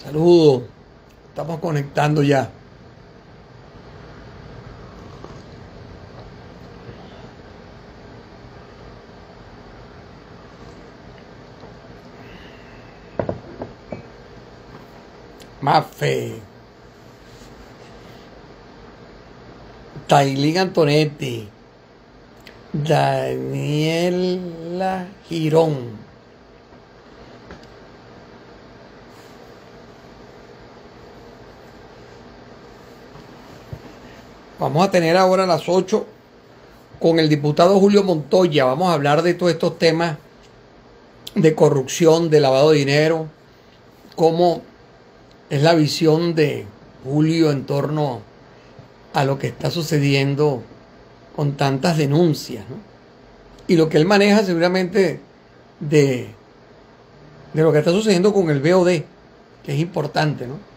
Saludos, estamos conectando ya. Mafe, Tailín Antonetti, Daniela Girón. Vamos a tener ahora a las 8 con el diputado Julio Montoya. Vamos a hablar de todos estos temas de corrupción, de lavado de dinero, cómo es la visión de Julio en torno a lo que está sucediendo con tantas denuncias, ¿no? Y lo que él maneja seguramente de lo que está sucediendo con el BOD, que es importante, ¿no?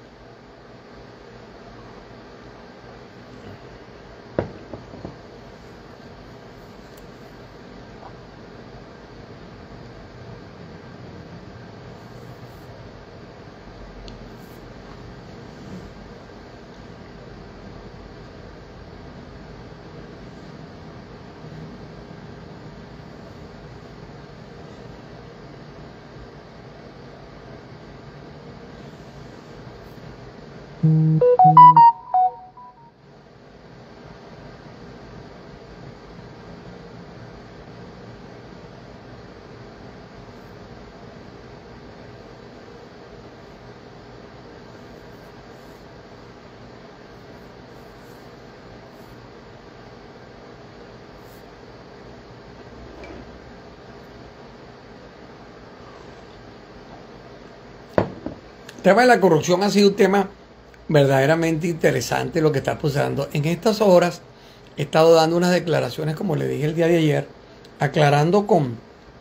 El tema de la corrupción ha sido un tema verdaderamente interesante lo que está pasando. En estas horas he estado dando unas declaraciones, como le dije el día de ayer, aclarando con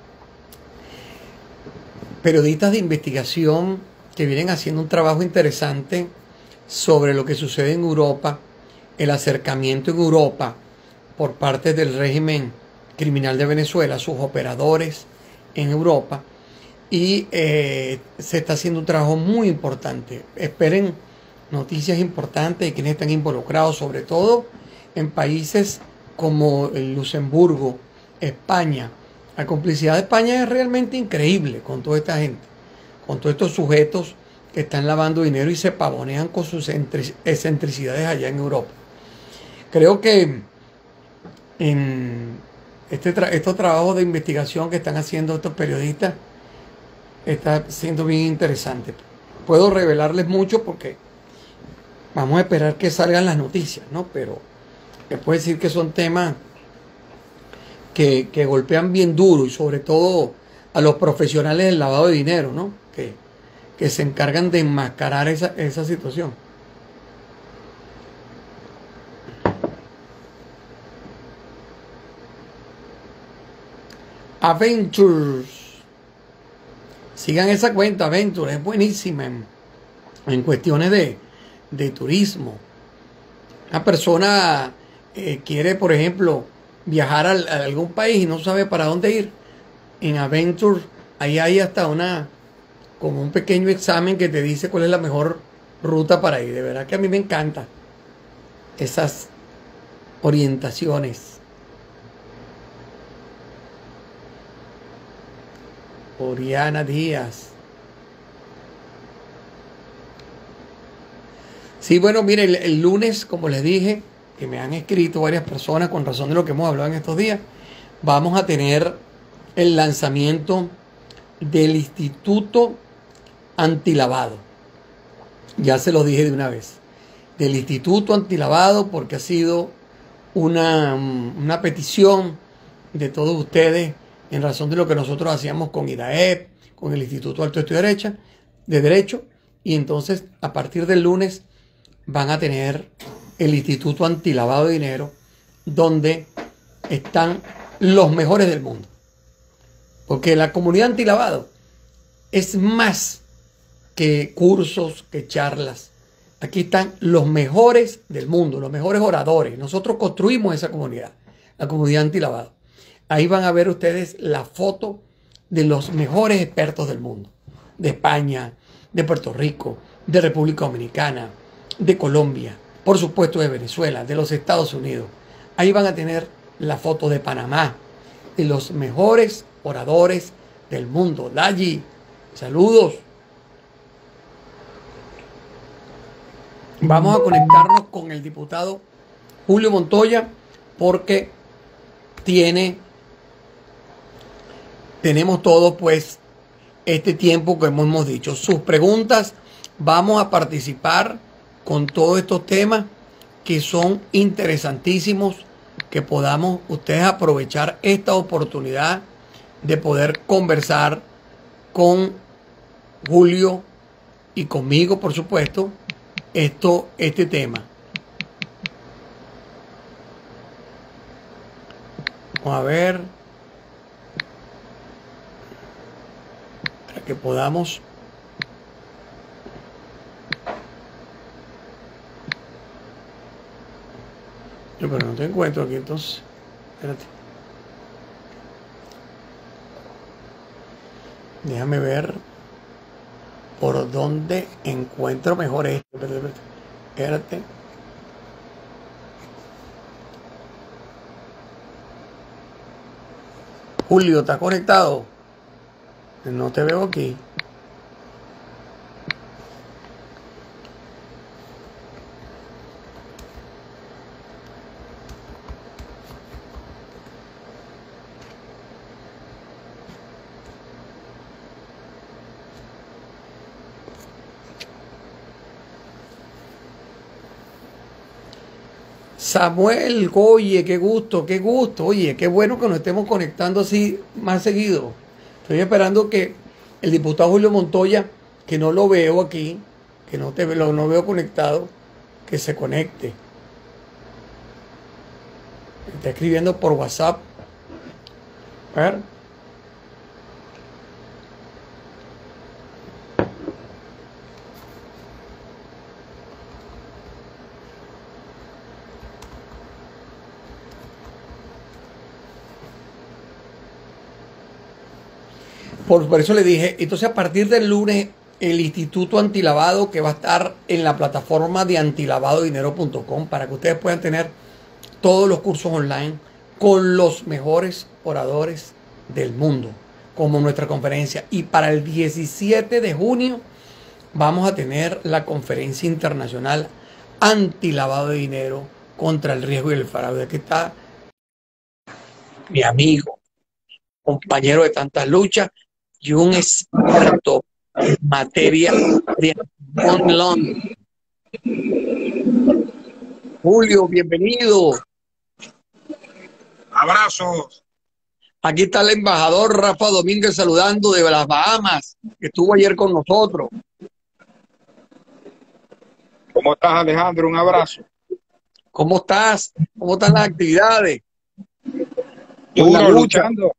periodistas de investigación que vienen haciendo un trabajo interesante sobre lo que sucede en Europa, el acercamiento en Europa por parte del régimen criminal de Venezuela, sus operadores en Europa. Y se está haciendo un trabajo muy importante. Esperen noticias importantes de quienes están involucrados, sobre todo en países como el Luxemburgo, España. La complicidad de España es realmente increíble con toda esta gente, con todos estos sujetos que están lavando dinero y se pavonean con sus excentricidades allá en Europa. Creo que en estos trabajos de investigación que están haciendo estos periodistas está siendo bien interesante. Puedo revelarles mucho porque vamos a esperar que salgan las noticias, ¿no? Pero les puedo decir que son temas que golpean bien duro y sobre todo a los profesionales del lavado de dinero, ¿no? Que se encargan de enmascarar esa situación. Adventures. Sigan esa cuenta, Adventure, es buenísima en cuestiones de turismo. Una persona quiere, por ejemplo, viajar a algún país y no sabe para dónde ir. En Adventure, ahí hay hasta como un pequeño examen que te dice cuál es la mejor ruta para ir. De verdad que a mí me encantan esas orientaciones. Oriana Díaz. Sí, bueno, mire, el lunes, como les dije, que me han escrito varias personas con razón de lo que hemos hablado en estos días, vamos a tener el lanzamiento del Instituto Antilavado. Ya se lo dije de una vez. Del Instituto Antilavado, porque ha sido una petición de todos ustedes en razón de lo que nosotros hacíamos con IDAEP, con el Instituto Alto de Derecho, y entonces a partir del lunes van a tener el Instituto Antilavado de Dinero, donde están los mejores del mundo. Porque la comunidad antilavado es más que cursos, que charlas. Aquí están los mejores del mundo, los mejores oradores. Nosotros construimos esa comunidad, la comunidad antilavado. Ahí van a ver ustedes la foto de los mejores expertos del mundo, de España, de Puerto Rico, de República Dominicana, de Colombia, por supuesto de Venezuela, de los Estados Unidos. Ahí van a tener la foto de Panamá, de los mejores oradores del mundo. Dayi, saludos. Vamos a conectarnos con el diputado Julio Montoya porque tenemos todos pues este tiempo que hemos dicho. Sus preguntas, vamos a participar con todos estos temas que son interesantísimos, que podamos ustedes aprovechar esta oportunidad de poder conversar con Julio y conmigo, por supuesto, este tema. Vamos a ver para que podamos pero no te encuentro aquí, entonces espérate, déjame ver por dónde encuentro mejor esto. Espérate. Julio, ¿estás conectado? No te veo aquí. Samuel, oye, qué gusto, oye, qué bueno que nos estemos conectando así más seguido. Estoy esperando que el diputado Julio Montoya, que no lo veo aquí, que no veo conectado, que se conecte. Está escribiendo por WhatsApp. A ver. Por eso le dije, entonces a partir del lunes el Instituto Antilavado, que va a estar en la plataforma de antilavadodinero.com, para que ustedes puedan tener todos los cursos online con los mejores oradores del mundo, como nuestra conferencia. Y para el 17 de junio vamos a tener la conferencia internacional antilavado de dinero contra el riesgo y el fraude. Aquí está mi amigo, compañero de tantas luchas y un experto en materia de online. Julio, bienvenido. Abrazos. Aquí está el embajador Rafa Domínguez saludando de las Bahamas, que estuvo ayer con nosotros. ¿Cómo estás, Alejandro? Un abrazo. ¿Cómo estás? ¿Cómo están las actividades? Duro, luchando.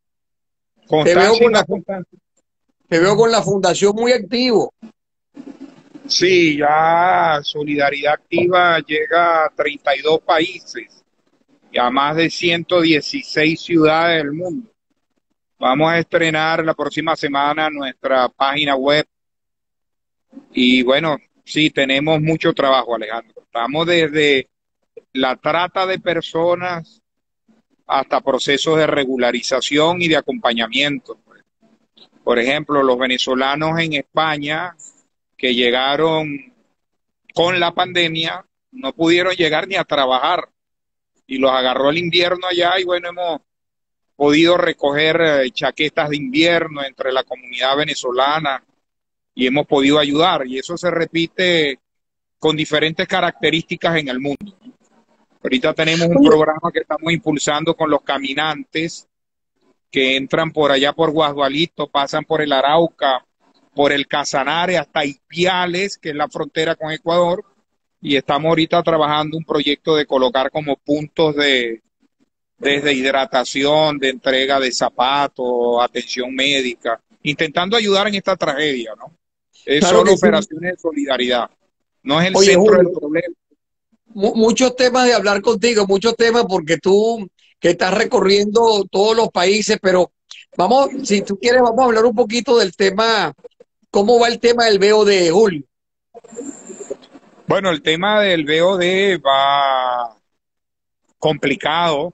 Te veo con la fundación muy activo. Sí, ya Solidaridad Activa llega a 32 países y a más de 116 ciudades del mundo. Vamos a estrenar la próxima semana nuestra página web. Y bueno, sí, tenemos mucho trabajo, Alejandro. Estamos desde la trata de personas hasta procesos de regularización y de acompañamiento. Por ejemplo, los venezolanos en España que llegaron con la pandemia no pudieron llegar ni a trabajar y los agarró el invierno allá y bueno, hemos podido recoger chaquetas de invierno entre la comunidad venezolana y hemos podido ayudar, y eso se repite con diferentes características en el mundo. Ahorita tenemos un programa que estamos impulsando con los caminantes que entran por allá por Guasdualito, pasan por el Arauca, por el Casanare hasta Ipiales, que es la frontera con Ecuador, y estamos ahorita trabajando un proyecto de colocar como puntos desde hidratación, de entrega de zapatos, atención médica, intentando ayudar en esta tragedia, ¿no? Es Claro solo que sí. operaciones de solidaridad, no es el Oye, centro Julio, del problema. Muchos temas de hablar contigo, muchos temas porque tú que estás recorriendo todos los países, pero vamos, si tú quieres, vamos a hablar un poquito del tema, cómo va el tema del BOD, Julio. Bueno, el tema del BOD va complicado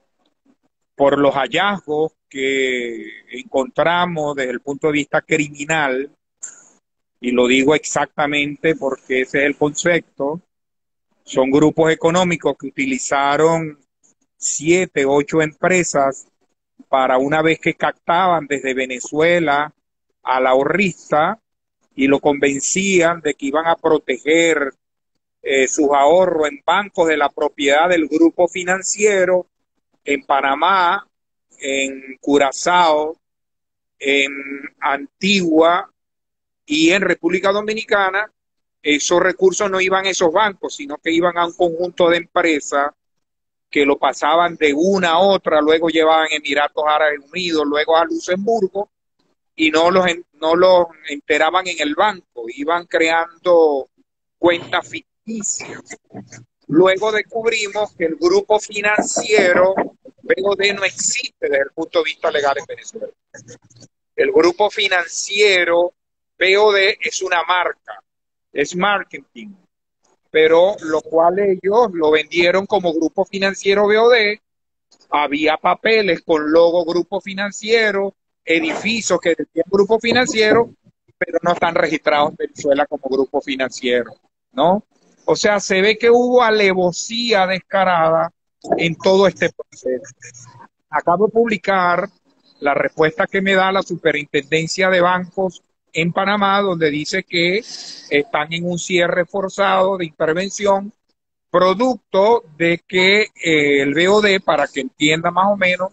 por los hallazgos que encontramos desde el punto de vista criminal, y lo digo exactamente porque ese es el concepto. Son grupos económicos que utilizaron 7, 8 empresas para, una vez que captaban desde Venezuela al ahorrista y lo convencían de que iban a proteger sus ahorros en bancos de la propiedad del grupo financiero en Panamá, en Curazao, en Antigua y en República Dominicana. Esos recursos no iban a esos bancos, sino que iban a un conjunto de empresas que lo pasaban de una a otra, luego llevaban a Emiratos Árabes Unidos, luego a Luxemburgo, y no los enteraban en el banco, iban creando cuentas ficticias. Luego descubrimos que el grupo financiero BOD no existe desde el punto de vista legal en Venezuela. El grupo financiero BOD es una marca, es marketing, pero lo cual ellos lo vendieron como grupo financiero BOD. Había papeles con logo grupo financiero, edificios que decían grupo financiero, pero no están registrados en Venezuela como grupo financiero, ¿no? O sea, se ve que hubo alevosía descarada en todo este proceso. Acabo de publicar la respuesta que me da la Superintendencia de Bancos en Panamá, donde dice que están en un cierre forzado de intervención, producto de que el BOD, para que entienda más o menos,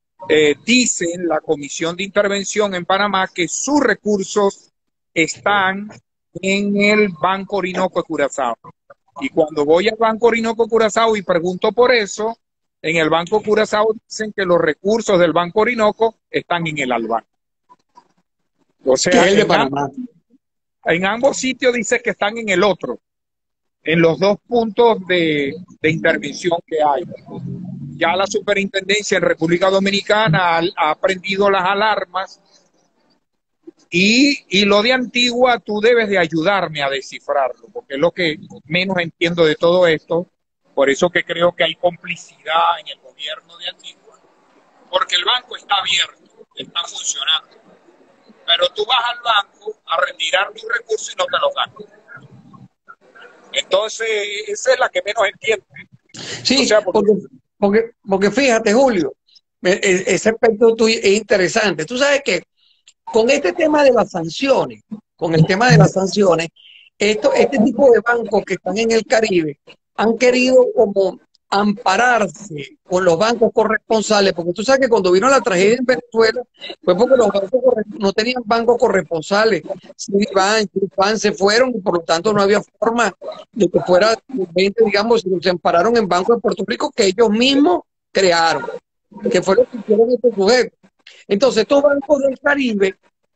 dice la Comisión de Intervención en Panamá que sus recursos están en el Banco Orinoco de Curazao. Y cuando voy al Banco Orinoco de Curazao y pregunto por eso, en el Banco Curazao dicen que los recursos del Banco Orinoco están en el Albán. O Que es sea, el de Panamá. en ambos sitios dice que están en el otro, en los dos puntos de intervención que hay. Ya la superintendencia en República Dominicana ha prendido las alarmas, y lo de Antigua tú debes de ayudarme a descifrarlo, porque es lo que menos entiendo de todo esto. Por eso que creo que hay complicidad en el gobierno de Antigua, porque el banco está abierto, está funcionando, pero tú vas al banco a retirar tus recursos y no te los dan. Entonces, esa es la que menos entiende. O Sí, sea, porque porque fíjate, Julio, ese aspecto tuyo es interesante. Tú sabes que con este tema de las sanciones, con el tema de las sanciones, este tipo de bancos que están en el Caribe han querido como ampararse con los bancos corresponsales, porque tú sabes que cuando vino la tragedia en Venezuela fue porque los bancos no tenían bancos corresponsales. Citibank se fueron y por lo tanto no había forma de que fuera 20, digamos, se ampararon en bancos de Puerto Rico que ellos mismos crearon, que fue lo que hicieron estos sujetos. Entonces, estos bancos del Caribe,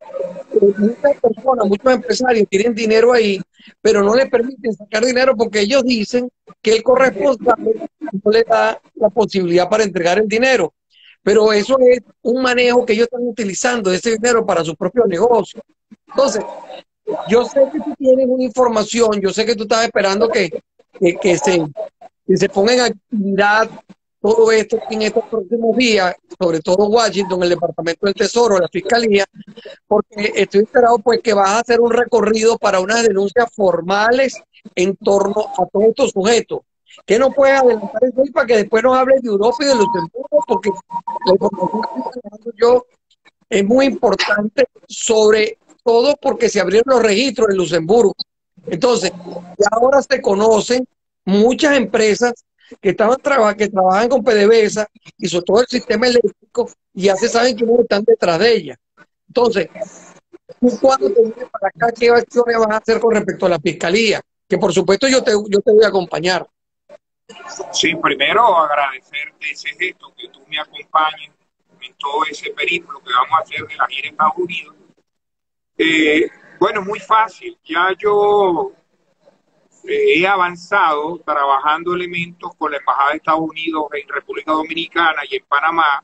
muchas personas, muchos empresarios tienen dinero ahí, pero no les permiten sacar dinero porque ellos dicen que el corresponsable no le da la posibilidad para entregar el dinero. Pero eso es un manejo que ellos están utilizando de ese dinero para su propio negocio. Entonces, yo sé que tú tienes una información, yo sé que tú estás esperando que, que se, que se ponga en actividad todo esto en estos próximos días, sobre todo Washington, el Departamento del Tesoro, la Fiscalía, porque estoy esperado pues que vas a hacer un recorrido para unas denuncias formales en torno a todos estos sujetos. ¿Qué no puedes adelantar eso ahí para que después nos hables de Europa y de Luxemburgo? Porque la información que estoy trabajando yo es muy importante, sobre todo porque se abrieron los registros en Luxemburgo. Entonces, ya ahora se conocen muchas empresas que trabajan con PDVSA y sobre todo el sistema eléctrico, y ya se saben quiénes están detrás de ella. Entonces, tú cuando te vienes para acá, ¿qué acciones vas a hacer con respecto a la fiscalía? Que por supuesto yo te voy a acompañar. sí, primero agradecerte ese gesto, que tú me acompañes en todo ese periplo que vamos a hacer de la gira en Estados Unidos. Bueno, muy fácil. Ya yo he avanzado trabajando elementos con la Embajada de Estados Unidos en República Dominicana y en Panamá,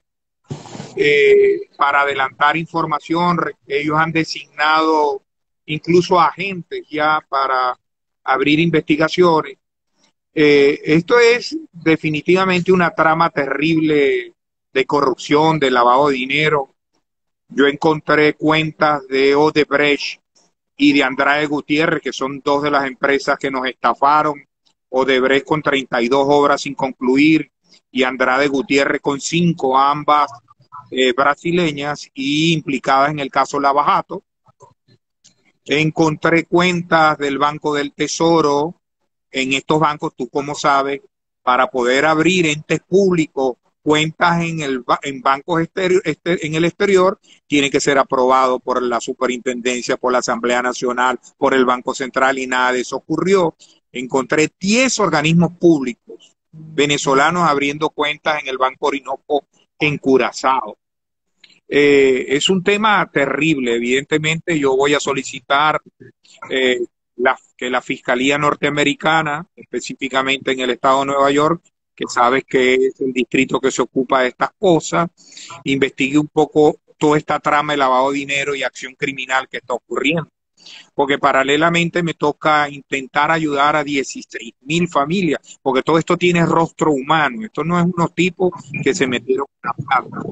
para adelantar información. Ellos han designado incluso agentes ya para abrir investigaciones. Esto es definitivamente una trama terrible de corrupción, de lavado de dinero. Yo encontré cuentas de Odebrecht y de Andrade Gutiérrez, que son dos de las empresas que nos estafaron. Odebrecht con 32 obras sin concluir y Andrade Gutiérrez con 5, ambas brasileñas y implicadas en el caso Lava Jato. Encontré cuentas del Banco del Tesoro. En estos bancos, tú como sabes, para poder abrir entes públicos cuentas en bancos en el exterior, tiene que ser aprobado por la Superintendencia, por la Asamblea Nacional, por el Banco Central, y nada de eso ocurrió. Encontré 10 organismos públicos venezolanos abriendo cuentas en el Banco Orinoco en Curazao. Es un tema terrible. Evidentemente yo voy a solicitar que la Fiscalía Norteamericana, específicamente en el estado de Nueva York, que sabes que es el distrito que se ocupa de estas cosas, investigue un poco toda esta trama de lavado de dinero y acción criminal que está ocurriendo. Porque paralelamente me toca intentar ayudar a 16.000 familias, porque todo esto tiene rostro humano. Esto no es unos tipos que se metieron en la plata.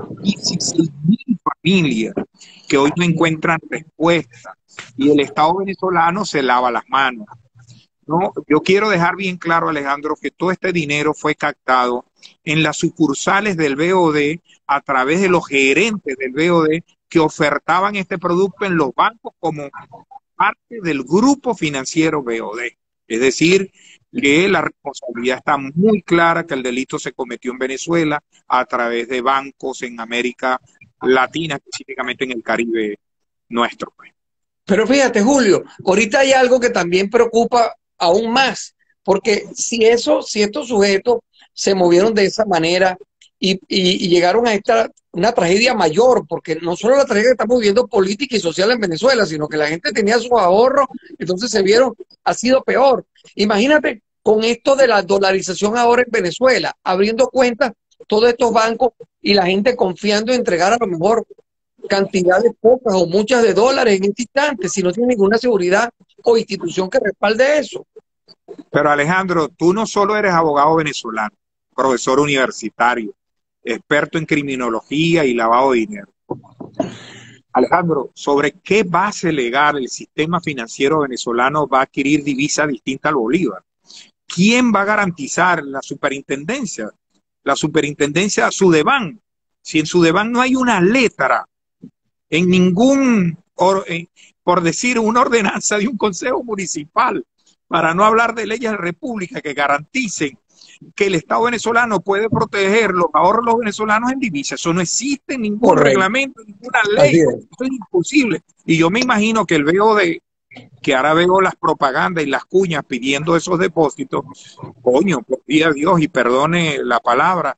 16.000 familias que hoy no encuentran respuesta y el Estado venezolano se lava las manos. No, yo quiero dejar bien claro, Alejandro, que todo este dinero fue captado en las sucursales del BOD a través de los gerentes del BOD que ofertaban este producto en los bancos como parte del grupo financiero BOD. Es decir, que la responsabilidad está muy clara, que el delito se cometió en Venezuela a través de bancos en América Latina, específicamente en el Caribe nuestro. Pero fíjate, Julio, ahorita hay algo que también preocupa aún más, porque si estos sujetos se movieron de esa manera y llegaron a una tragedia mayor, porque no solo la tragedia que estamos viviendo política y social en Venezuela, sino que la gente tenía sus ahorros, entonces se vieron, ha sido peor. Imagínate con esto de la dolarización ahora en Venezuela, abriendo cuentas todos estos bancos y la gente confiando en entregar a lo mejor cantidades pocas o muchas de dólares en este instante, si no tiene ninguna seguridad o institución que respalde eso. Pero Alejandro, tú no solo eres abogado venezolano, profesor universitario, experto en criminología y lavado de dinero. Alejandro, ¿sobre qué base legal el sistema financiero venezolano va a adquirir divisa distinta al bolívar? ¿Quién va a garantizar la superintendencia? La superintendencia Sudeban. Si en Sudeban no hay una letra en ningún, por decir, una ordenanza de un consejo municipal, para no hablar de leyes de república que garanticen que el Estado venezolano puede proteger los ahorros de los venezolanos en divisas. Eso no existe en ningún reglamento, ninguna ley. Eso es imposible. Y yo me imagino que el BOD, que ahora veo las propagandas y las cuñas pidiendo esos depósitos, coño, por día Dios, y perdone la palabra,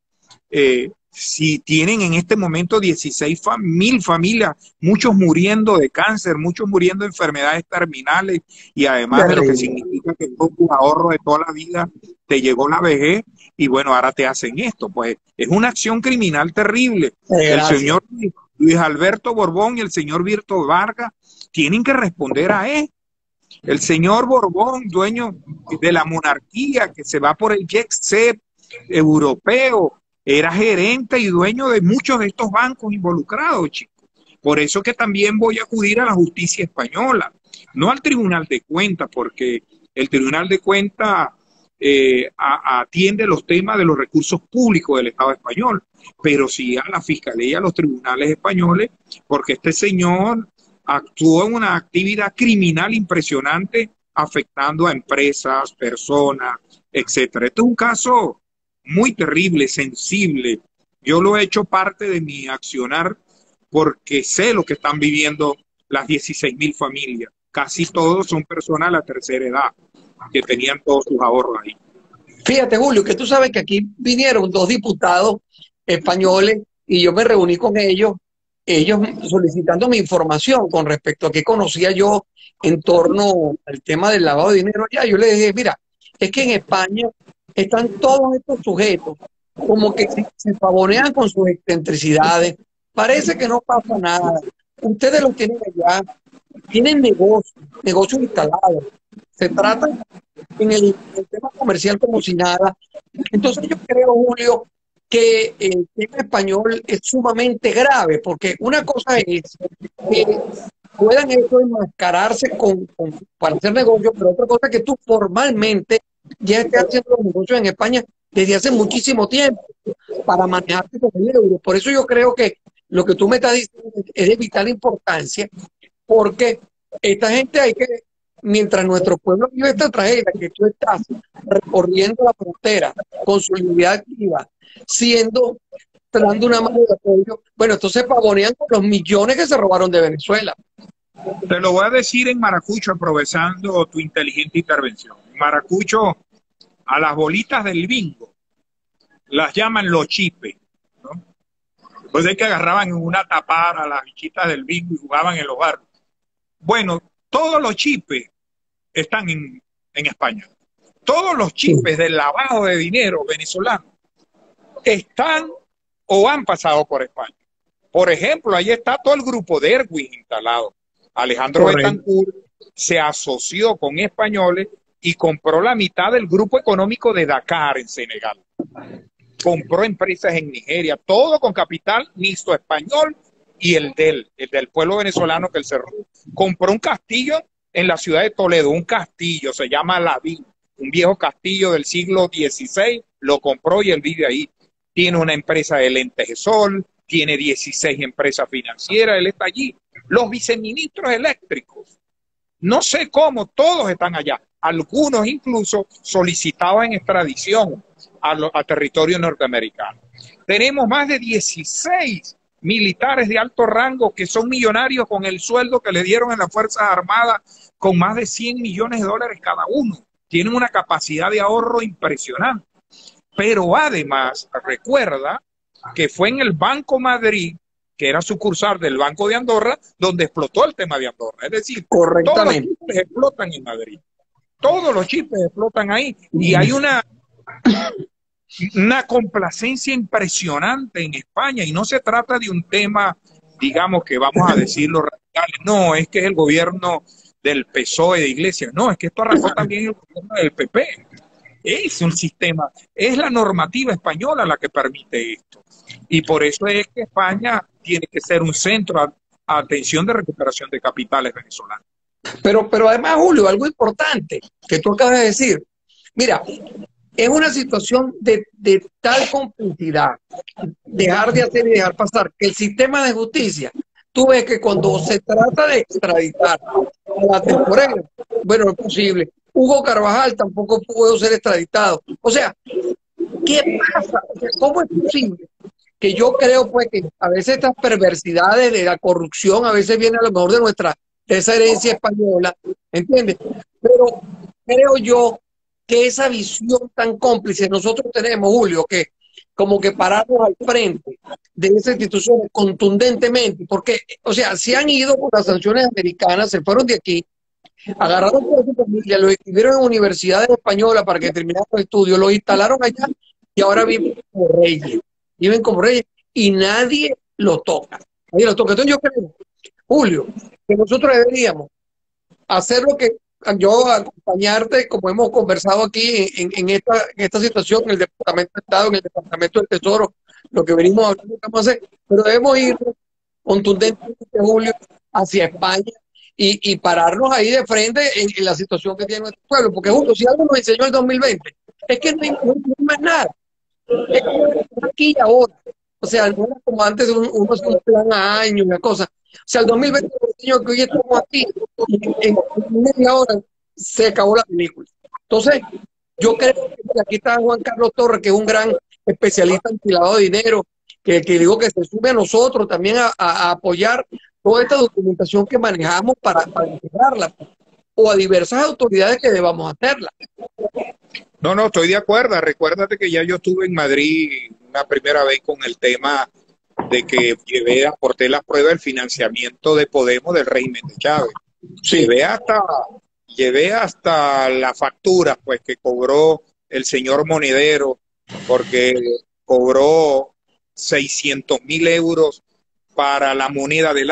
si tienen en este momento 16.000 familias, muchos muriendo de cáncer, muchos muriendo de enfermedades terminales, y además de lo que significa que todos tus ahorros de toda la vida te llegó la vejez, y bueno, ahora te hacen esto. Pues es una acción criminal terrible. El señor Luis Alberto Borbón y el señor Virto Vargas tienen que responder a esto. El señor Borbón, dueño de la monarquía, que se va por el jet set europeo, era gerente y dueño de muchos de estos bancos involucrados, chicos. Por eso que también voy a acudir a la justicia española, no al Tribunal de Cuentas, porque el Tribunal de Cuentas atiende los temas de los recursos públicos del Estado español, pero sí a la Fiscalía y a los tribunales españoles, porque este señor actuó en una actividad criminal impresionante, afectando a empresas, personas, etcétera. Este es un caso muy terrible, sensible. Yo lo he hecho parte de mi accionar porque sé lo que están viviendo las 16.000 familias. Casi todos son personas de la tercera edad que tenían todos sus ahorros ahí. Fíjate, Julio, que tú sabes que aquí vinieron 2 diputados españoles y yo me reuní con ellos solicitando mi información con respecto a qué conocía yo en torno al tema del lavado de dinero allá. Yo les dije, mira, es que en España están todos estos sujetos como que se pavonean con sus excentricidades. Parece que no pasa nada. Ustedes los tienen allá tienen negocios instalados. Se trata en el tema comercial como si nada. Entonces yo creo, Julio, que el tema español es sumamente grave, porque una cosa es que puedan eso enmascararse para hacer negocios, pero otra cosa es que tú formalmente ya estés haciendo los negocios en España desde hace muchísimo tiempo para manejarte con el euro. Por eso yo creo que lo que tú me estás diciendo es de vital importancia, porque esta gente hay que, mientras nuestro pueblo vive esta tragedia, que tú estás recorriendo la frontera con su unidad activa, dando una mano de apoyo, bueno, entonces pavonean con los millones que se robaron de Venezuela. Te lo voy a decir en maracucho, aprovechando tu inteligente intervención. En maracucho, a las bolitas del bingo las llaman los chipes, ¿no? Pues es que agarraban en una tapada a las bichitas del bingo y jugaban en los barrios. Bueno, todos los chipes están en España. Todos los chipes del lavado de dinero venezolano están o han pasado por España. Por ejemplo, ahí está todo el grupo de Erwin instalado. Alejandro Betancourt se asoció con españoles y compró la mitad del grupo económico de Dakar en Senegal. Compró empresas en Nigeria, todo con capital mixto español y el del pueblo venezolano que él cerró. Compró un castillo en la ciudad de Toledo, un castillo, se llama Lavín, un viejo castillo del siglo XVI, lo compró y él vive ahí. Tiene una empresa de lentes de sol, tiene 16 empresas financieras, él está allí. Los viceministros eléctricos, no sé cómo, todos están allá. Algunos incluso solicitados en extradición a territorio norteamericano. Tenemos más de 16 militares de alto rango que son millonarios con el sueldo que le dieron en las Fuerzas Armadas, con más de 100 millones de dólares cada uno. Tienen una capacidad de ahorro impresionante. Pero además, recuerda que fue en el Banco Madrid, que era sucursal del Banco de Andorra, donde explotó el tema de Andorra. Es decir, todos los chipes explotan en Madrid. Todos los chipes explotan ahí. Y hay una complacencia impresionante en España. Y no se trata de un tema, digamos, que vamos a decirlo radicales. No, es que es el gobierno del PSOE de Iglesias. No, es que esto arrancó también el gobierno del PP. Es un sistema, es la normativa española la que permite esto. Y por eso es que España tiene que ser un centro a atención de recuperación de capitales venezolanos. Pero además, Julio, algo importante que tú acabas de decir. Mira, es una situación de tal complejidad, dejar de hacer y dejar pasar, que el sistema de justicia, tú ves que cuando se trata de extraditar a la temporera, bueno, es posible. Hugo Carvajal tampoco pudo ser extraditado. O sea, ¿qué pasa? O sea, ¿cómo es posible? Que yo creo pues que a veces estas perversidades de la corrupción a veces vienen a lo mejor de esa herencia española, ¿entiendes? Pero creo yo que esa visión tan cómplice nosotros tenemos, Julio, que como que pararnos al frente de esas instituciones contundentemente, porque, o sea, se han ido por las sanciones americanas, se fueron de aquí, agarraron a su familia, los inscribieron en universidades españolas para que terminaran los estudios, los instalaron allá y ahora viven como reyes y nadie lo toca. Nadie lo toca. Entonces yo creo, Julio, que nosotros deberíamos hacer lo que yo acompañarte, como hemos conversado aquí en esta situación, en el Departamento de Estado, en el Departamento del Tesoro, lo que venimos hablando que vamos a hacer, pero debemos ir contundentemente, Julio, hacia España y pararnos ahí de frente en la situación que tiene nuestro pueblo, porque Julio, si algo nos enseñó el 2020, es que no hay más nada, es aquí y ahora. O sea, no era como antes uno hace un plan a años, una cosa. O sea, el 2020 nos enseñó que hoy estamos aquí, en media hora se acabó la película. Entonces, yo creo que aquí está Juan Carlos Torres, que es un gran especialista en lavado de dinero, que digo que se sube a nosotros también a apoyar toda esta documentación que manejamos para integrarla, o a diversas autoridades que debamos hacerla. No, estoy de acuerdo. Recuérdate que ya yo estuve en Madrid una primera vez con el tema de que aporté las pruebas del financiamiento de Podemos del régimen de Chávez. Sí. Llevé hasta la factura pues que cobró el señor Monedero, porque cobró 600.000 euros para la moneda del Alba.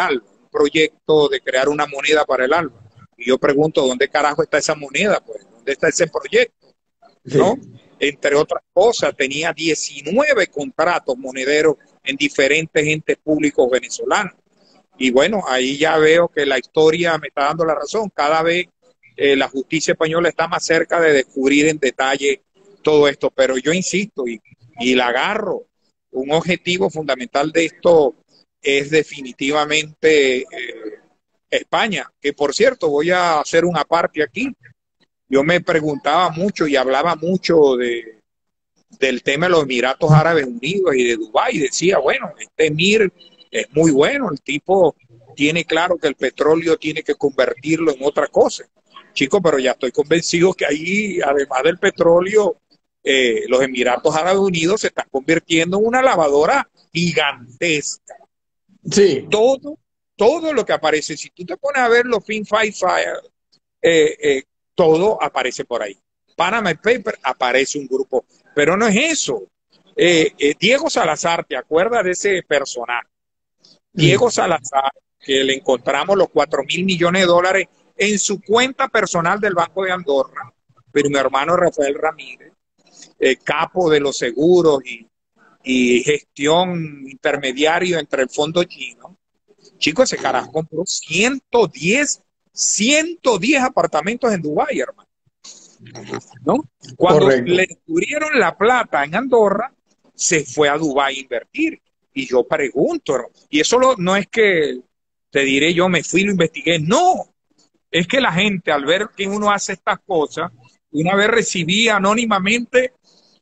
proyecto de crear una moneda para el alma. Y yo pregunto, ¿dónde carajo está esa moneda? Pues, ¿dónde está ese proyecto? ¿No? Sí. Entre otras cosas, tenía 19 contratos monederos en diferentes entes públicos venezolanos. Y bueno, ahí ya veo que la historia me está dando la razón. Cada vez la justicia española está más cerca de descubrir en detalle todo esto. Pero yo insisto y la agarro. Un objetivo fundamental de esto es definitivamente España, que por cierto, voy a hacer una parte aquí. Yo me preguntaba mucho y hablaba mucho del tema de los Emiratos Árabes Unidos y de Dubái. Decía, bueno, este emir es muy bueno, el tipo tiene claro que el petróleo tiene que convertirlo en otra cosa. Chicos, pero ya estoy convencido que ahí, además del petróleo, los Emiratos Árabes Unidos se están convirtiendo en una lavadora gigantesca. Sí. Todo lo que aparece, si tú te pones a ver los Fin-Fi-Fire, todo aparece por ahí. Panama Paper aparece un grupo, pero no es eso. Diego Salazar, ¿te acuerdas de ese personaje? Diego Salazar, que le encontramos los 4.000 millones de dólares en su cuenta personal del Banco de Andorra, pero mi hermano Rafael Ramírez, capo de los seguros y gestión intermediario entre el fondo chino. Chicos, ese carajo compró 110 apartamentos en Dubái, hermano. ¿No? Cuando Correcto. le descubrieron la plata en Andorra, se fue a Dubái a invertir. Y yo pregunto, y eso no es que te diré yo me fui y lo investigué, no. Es que la gente al ver que uno hace estas cosas, una vez recibí anónimamente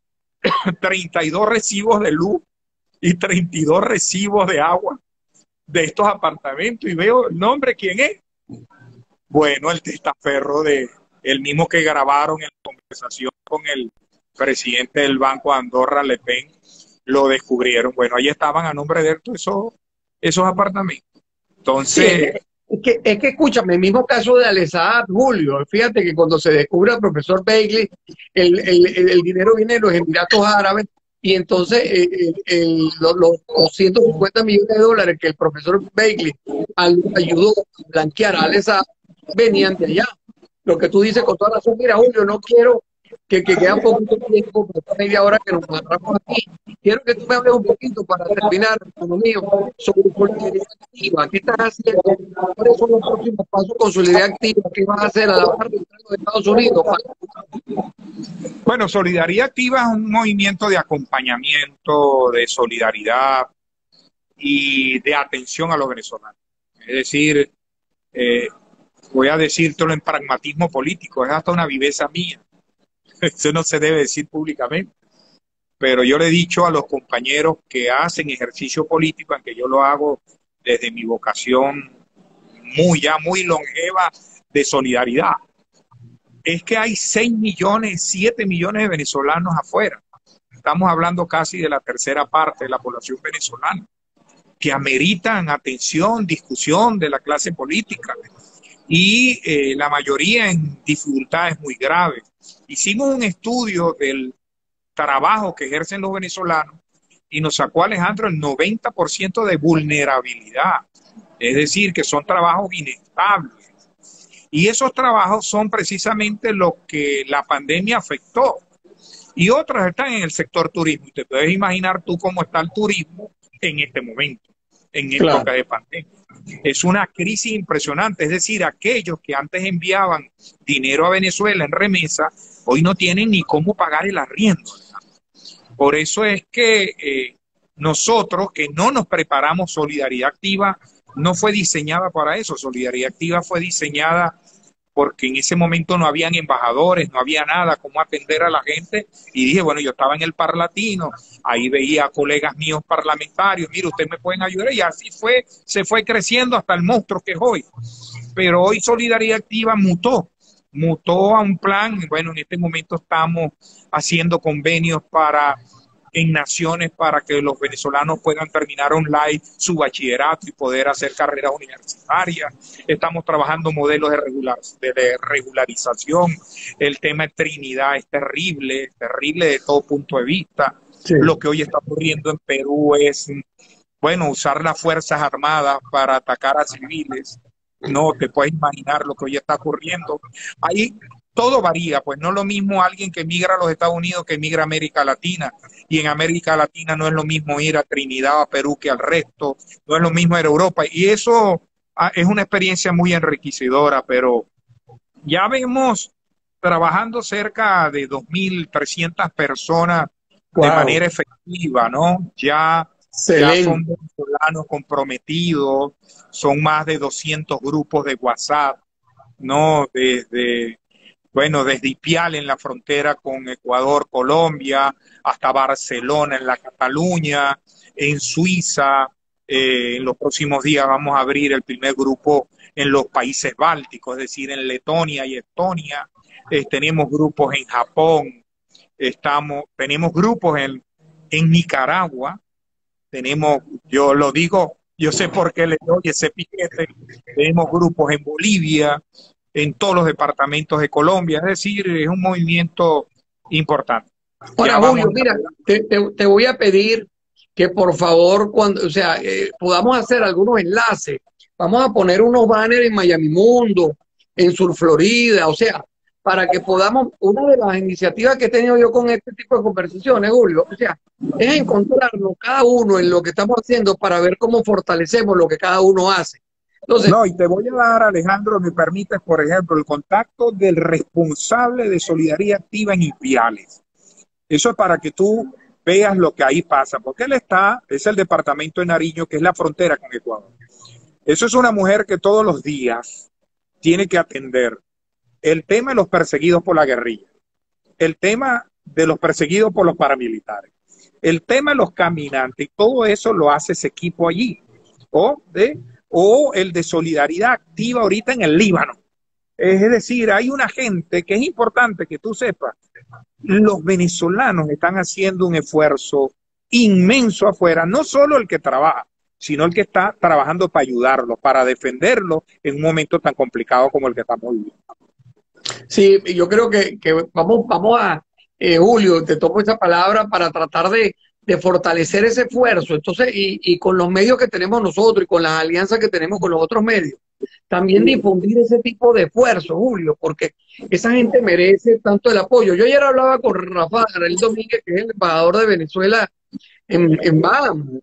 32 recibos de luz y 32 recibos de agua de estos apartamentos y veo el nombre, ¿quién es? Bueno, el testaferro de el mismo que grabaron en la conversación con el presidente del Banco de Andorra, Le Pen, lo descubrieron. Bueno, ahí estaban a nombre de él esos apartamentos. Entonces... Sí, es que escúchame, el mismo caso de Alessandro Julio, fíjate que cuando se descubre al profesor Bailey, el dinero viene de los Emiratos Árabes y entonces los 250 millones de dólares que el profesor Bailey ayudó a blanquear a Alessandro venían de allá. Lo que tú dices con toda razón, mira Julio, no quiero que queda un poquito de tiempo, por esta media hora que nos agarramos aquí. Quiero que tú me hables un poquito para terminar, hermano mío, sobre solidaridad activa. ¿Qué estás haciendo? ¿Cuáles son los próximos pasos con solidaridad activa? ¿Qué vas a hacer a la par de Estados Unidos? Bueno, Solidaridad Activa es un movimiento de acompañamiento, de solidaridad y de atención a los venezolanos. Es decir, voy a decírtelo en pragmatismo político, es hasta una viveza mía. Eso no se debe decir públicamente, pero yo le he dicho a los compañeros que hacen ejercicio político, aunque yo lo hago desde mi vocación muy longeva de solidaridad, es que hay 6 millones, 7 millones de venezolanos afuera. Estamos hablando casi de la tercera parte de la población venezolana, que ameritan atención, discusión de la clase política. Y la mayoría en dificultades muy graves. Hicimos un estudio del trabajo que ejercen los venezolanos y nos sacó Alejandro el 90% de vulnerabilidad, es decir, que son trabajos inestables. Y esos trabajos son precisamente los que la pandemia afectó. Y otros están en el sector turismo. Y te puedes imaginar tú cómo está el turismo en este momento, en época de pandemia. Es una crisis impresionante, es decir, aquellos que antes enviaban dinero a Venezuela en remesa, hoy no tienen ni cómo pagar el arriendo. Por eso es que nosotros que no nos preparamos, Solidaridad Activa no fue diseñada para eso. Solidaridad Activa fue diseñada porque en ese momento no habían embajadores, no había nada, cómo atender a la gente, y dije, bueno, yo estaba en el Parlatino, ahí veía a colegas míos parlamentarios, mire, ustedes me pueden ayudar, y así fue, se fue creciendo hasta el monstruo que es hoy. Pero hoy Solidaridad Activa mutó a un plan, bueno, en este momento estamos haciendo convenios en naciones para que los venezolanos puedan terminar online su bachillerato y poder hacer carreras universitarias. Estamos trabajando modelos de regularización. El tema de Trinidad es terrible de todo punto de vista. Sí. Lo que hoy está ocurriendo en Perú es bueno, usar las Fuerzas Armadas para atacar a civiles. No te puedes imaginar lo que hoy está ocurriendo. Ahí todo varía, pues no es lo mismo alguien que migra a los Estados Unidos que migra a América Latina. Y en América Latina no es lo mismo ir a Trinidad o a Perú que al resto. No es lo mismo ir a Europa. Y eso es una experiencia muy enriquecedora, pero ya vemos trabajando cerca de 2.300 personas de Wow, manera efectiva, ¿no? Ya son excelente. venezolanos comprometidos, son más de 200 grupos de WhatsApp, ¿no? Desde Ipial en la frontera con Ecuador, Colombia, hasta Barcelona en la Cataluña, en Suiza. En los próximos días vamos a abrir el primer grupo en los países bálticos, es decir, en Letonia y Estonia. Tenemos grupos en Japón, tenemos grupos en Nicaragua, yo lo digo, yo sé por qué le doy ese piquete, tenemos grupos en Bolivia, en todos los departamentos de Colombia, es decir, es un movimiento importante. Ahora, Ya vamos Julio, a mira, inaugurar. te voy a pedir que por favor, cuando, o sea, podamos hacer algunos enlaces. Vamos a poner unos banners en Miami Mundo, en Sur Florida, o sea, para que podamos, una de las iniciativas que he tenido yo con este tipo de conversaciones, Julio, o sea, es encontrarnos cada uno en lo que estamos haciendo para ver cómo fortalecemos lo que cada uno hace. Entonces, No, y te voy a dar, Alejandro, me permites, por ejemplo, el contacto del responsable de Solidaridad Activa en Ipiales. Eso es para que tú veas lo que ahí pasa, porque es el departamento de Nariño, que es la frontera con Ecuador. Eso es una mujer que todos los días tiene que atender el tema de los perseguidos por la guerrilla, el tema de los perseguidos por los paramilitares, el tema de los caminantes, y todo eso lo hace ese equipo allí. O, de, o el de solidaridad activa ahorita en el Líbano. Es decir, hay una gente que es importante que tú sepas. Los venezolanos están haciendo un esfuerzo inmenso afuera, no solo el que trabaja, sino el que está trabajando para ayudarlo, para defenderlo en un momento tan complicado como el que estamos viviendo. sí, yo creo que vamos a, Julio, te tomo esa palabra para tratar de fortalecer ese esfuerzo. Entonces, y con los medios que tenemos nosotros y con las alianzas que tenemos con los otros medios, también difundir ese tipo de esfuerzo, Julio, porque esa gente merece tanto el apoyo. Yo ayer hablaba con Rafael Domínguez, que es el embajador de Venezuela en Bahamas,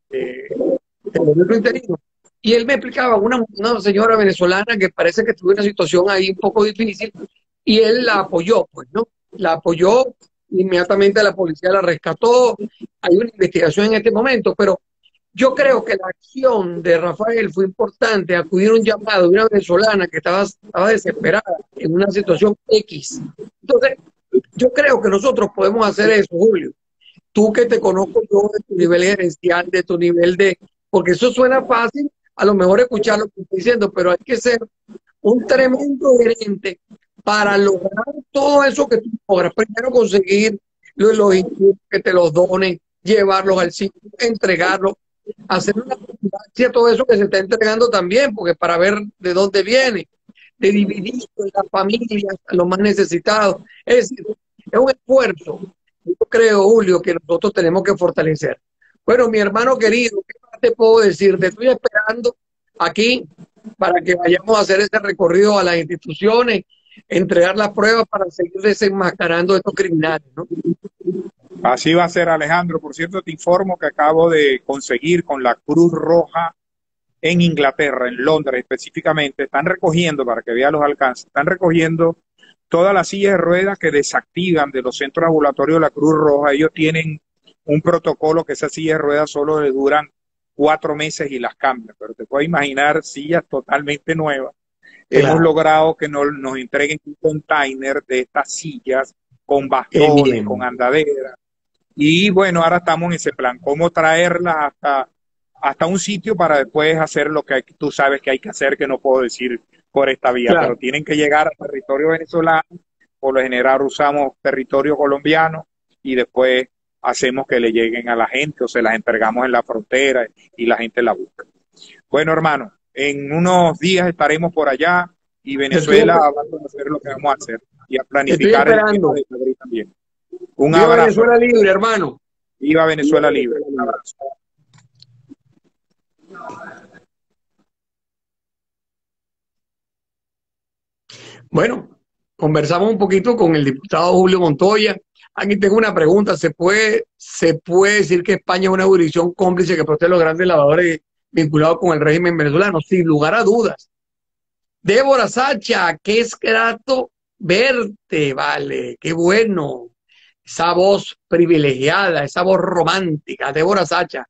del gobierno interino. Y él me explicaba, una señora venezolana que parece que tuvo una situación ahí un poco difícil, y él la apoyó, pues, ¿no? La apoyó, inmediatamente la policía la rescató, hay una investigación en este momento, pero yo creo que la acción de Rafael fue importante, acudir a un llamado de una venezolana que estaba desesperada en una situación X. Entonces, yo creo que nosotros podemos hacer eso, Julio. Tú que te conozco yo de tu nivel gerencial, de tu nivel de... Porque eso suena fácil, a lo mejor escuchar lo que estoy diciendo, pero hay que ser un tremendo gerente para lograr todo eso que tú logras. Primero conseguir los insumos que te los donen, llevarlos al sitio, entregarlos, hacer una vigilancia, todo eso que se está entregando también, porque para ver de dónde viene, de dividir en las familias, a los más necesitados. Es decir, es un esfuerzo, yo creo, Julio, que nosotros tenemos que fortalecer. Bueno, mi hermano querido, ¿qué más te puedo decir? Te estoy esperando aquí para que vayamos a hacer ese recorrido a las instituciones, entregar las pruebas para seguir desenmascarando a estos criminales, ¿no? Así va a ser, Alejandro. Por cierto, te informo que acabo de conseguir con la Cruz Roja en Inglaterra, en Londres específicamente, están recogiendo, para que vean los alcances, están recogiendo todas las sillas de ruedas que desactivan de los centros ambulatorios de la Cruz Roja. Ellos tienen un protocolo que esas sillas de ruedas solo le duran 4 meses y las cambian, pero te puedes imaginar sillas totalmente nuevas. Hemos Claro, logrado que nos entreguen un container de estas sillas con qué bastones, con bien. andadera. Y bueno, ahora estamos en ese plan, cómo traerlas hasta un sitio para después hacer lo que tú sabes que hay que hacer, que no puedo decir por esta vía, pero Claro. tienen que llegar al territorio venezolano, por lo general usamos territorio colombiano y después hacemos que le lleguen a la gente o se las entregamos en la frontera y la gente la busca. Bueno, hermano, en unos días estaremos por allá y Te estoy, Venezuela va a conocer lo que vamos a hacer y a te estoy planificar el tema esperando. de Madrid también. Un Viva abrazo, Venezuela hermano. libre, hermano. Viva Viva Venezuela libre. Venezuela Un libre. abrazo. Bueno, conversamos un poquito con el diputado Julio Montoya. Aquí tengo una pregunta. ¿Se puede decir que España es una jurisdicción cómplice que protege a los grandes lavadores vinculados con el régimen venezolano? Sin lugar a dudas. Débora Sacha, qué es grato verte, vale, qué bueno. Esa voz privilegiada, esa voz romántica, Débora Sacha.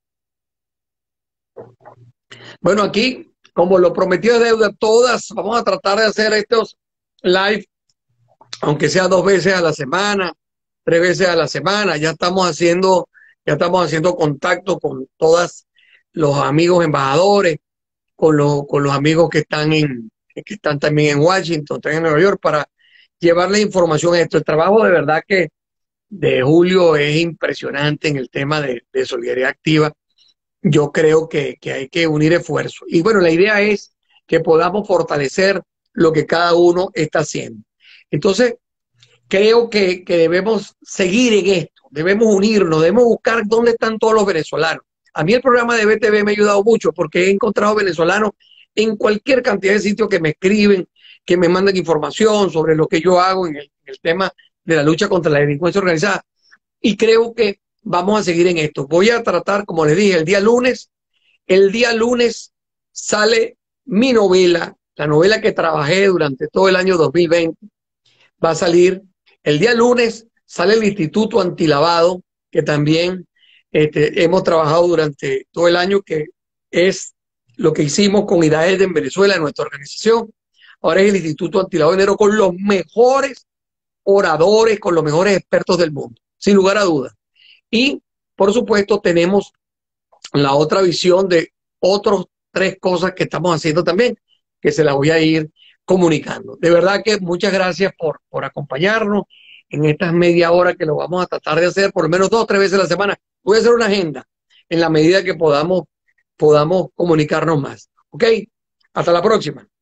Bueno, aquí, como lo prometió es deuda, todas vamos a tratar de hacer estos live, aunque sea 2 veces a la semana, 3 veces a la semana. Ya estamos haciendo contacto con todos los amigos embajadores, con los amigos que están también en Washington, están en Nueva York, para llevarles información a esto. El trabajo de verdad que de Julio es impresionante en el tema de solidaridad activa. Yo creo que hay que unir esfuerzos. Y bueno, la idea es que podamos fortalecer lo que cada uno está haciendo. Entonces, creo que debemos seguir en esto, debemos unirnos, debemos buscar dónde están todos los venezolanos. A mí el programa de BTV me ha ayudado mucho porque he encontrado venezolanos en cualquier cantidad de sitios que me escriben, que me mandan información sobre lo que yo hago en el tema de la lucha contra la delincuencia organizada. Y creo que vamos a seguir en esto. Voy a tratar, como les dije, el día lunes sale mi novela, la novela que trabajé durante todo el año 2020, va a salir. El día lunes sale el Instituto Antilavado, que también hemos trabajado durante todo el año, que es lo que hicimos con IDAED en Venezuela, en nuestra organización. Ahora es el Instituto Antilavado de Dinero con los mejores oradores, con los mejores expertos del mundo, sin lugar a dudas. Y, por supuesto, tenemos la otra visión de otros 3 cosas que estamos haciendo también, que se las voy a ir comunicando. De verdad que muchas gracias por acompañarnos en estas media hora que lo vamos a tratar de hacer por lo menos 2 o 3 veces a la semana. Voy a hacer una agenda en la medida que podamos comunicarnos más. ¿Ok? Hasta la próxima.